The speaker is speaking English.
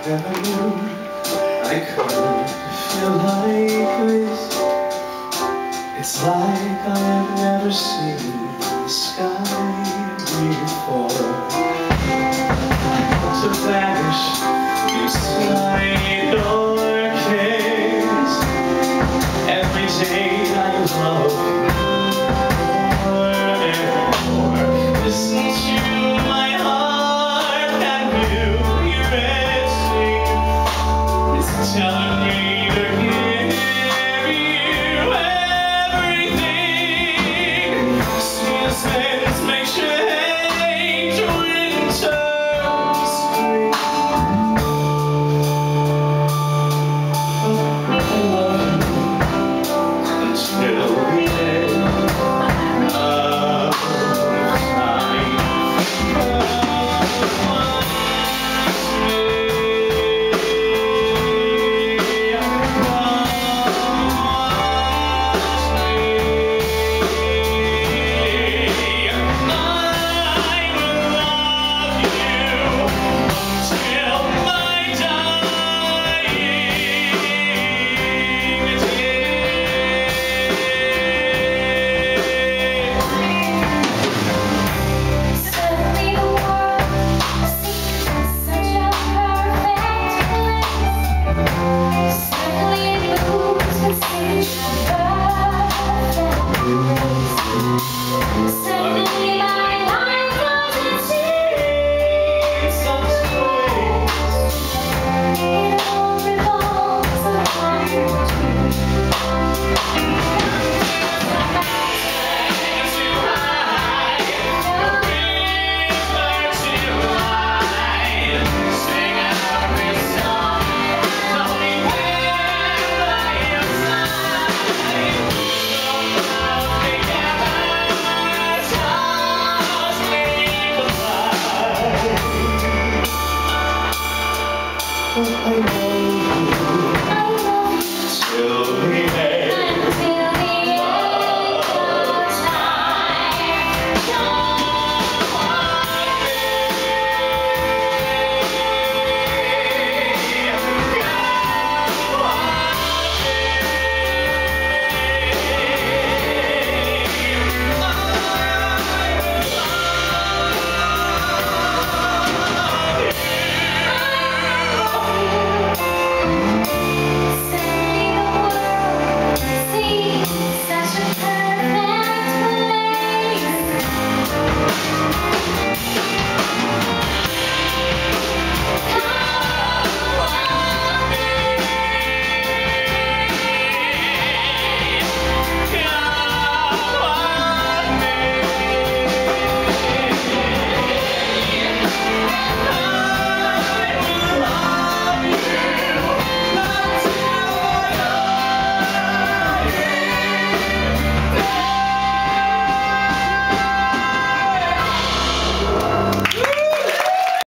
never knew I could feel like this. It's like I've never seen the sky before. To vanish inside your case. Every day I love more and more. Listen to my heart and music. It's telling me to give you everything. Seasons may change, winter to spring. I love you until the end of time. I love